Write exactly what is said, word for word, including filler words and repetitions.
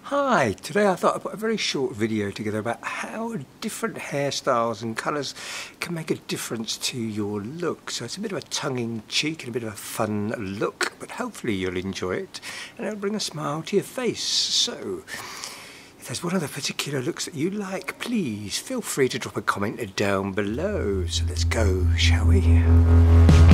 Hi, today I thought I'd put a very short video together about how different hairstyles and colours can make a difference to your look. So it's a bit of a tongue-in-cheek and a bit of a fun look, but hopefully you'll enjoy it and it'll bring a smile to your face. So if there's one of the particular looks that you like, please feel free to drop a comment down below. So let's go, shall we?